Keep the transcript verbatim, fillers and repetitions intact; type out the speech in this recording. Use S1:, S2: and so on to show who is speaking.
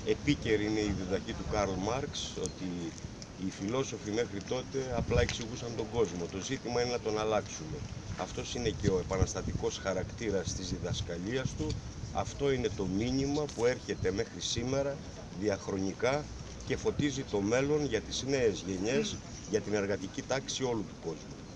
S1: επίκαιρη είναι η διδαχή του Καρλ Μάρξ, ότι οι φιλόσοφοι μέχρι τότε απλά εξηγούσαν τον κόσμο. Το ζήτημα είναι να τον αλλάξουμε. Αυτός είναι και ο επαναστατικός χαρακτήρας της διδασκαλίας του. Αυτό είναι το μήνυμα που έρχεται μέχρι σήμερα διαχρονικά και φωτίζει το μέλλον για τις νέες γενιές, για την εργατική τάξη όλου του κόσμου.